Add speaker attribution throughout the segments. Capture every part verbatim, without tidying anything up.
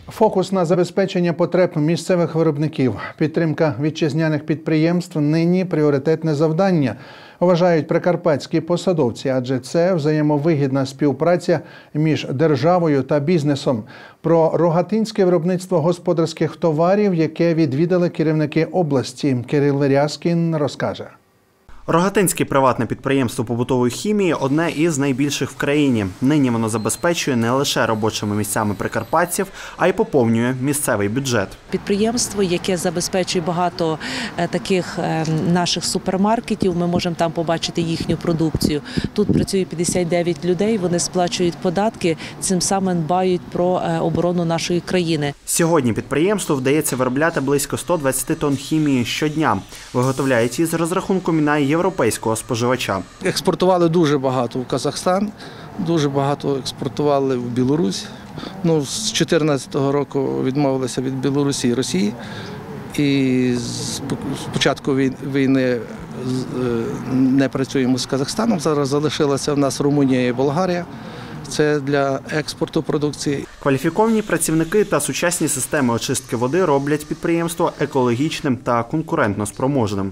Speaker 1: Фокус на забезпечення потреб місцевих виробників. Підтримка вітчизняних підприємств нині пріоритетне завдання, вважають прикарпатські посадовці, адже це взаємовигідна співпраця між державою та бізнесом. Про рогатинське виробництво господарських товарів, яке відвідали керівники області, Кирил Верязкін розкаже.
Speaker 2: Рогатинське приватне підприємство побутової хімії – одне із найбільших в країні. Нині воно забезпечує не лише робочими місцями прикарпатців, а й поповнює місцевий бюджет.
Speaker 3: Підприємство, яке забезпечує багато таких наших супермаркетів, ми можемо там побачити їхню продукцію. Тут працює п'ятдесят дев'ять людей, вони сплачують податки, цим самим дбають про оборону нашої країни.
Speaker 2: Сьогодні підприємству вдається виробляти близько ста двадцяти тонн хімії щодня. Виготовляють її з розрахунком на європейського споживача.
Speaker 4: Експортували дуже багато в Казахстан, дуже багато експортували в Білорусь. Ну, з дві тисячі чотирнадцятого року відмовилися від Білорусі і Росії. І з початку війни не працюємо з Казахстаном. Зараз залишилася в нас Румунія і Болгарія. Це для експорту продукції.
Speaker 2: Кваліфіковані працівники та сучасні системи очистки води роблять підприємство екологічним та конкурентно спроможним.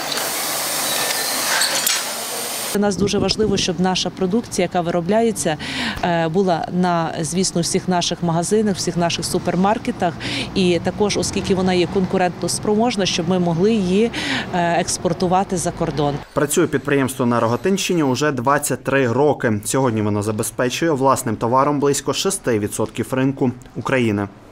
Speaker 3: Для нас дуже важливо, щоб наша продукція, яка виробляється, була на, звісно, всіх наших магазинах, всіх наших супермаркетах. І також, оскільки вона є конкурентно спроможна, щоб ми могли її експортувати за кордон.
Speaker 2: Працює підприємство на Рогатинщині уже двадцять три роки. Сьогодні воно забезпечує власним товаром близько шести відсотків ринку України.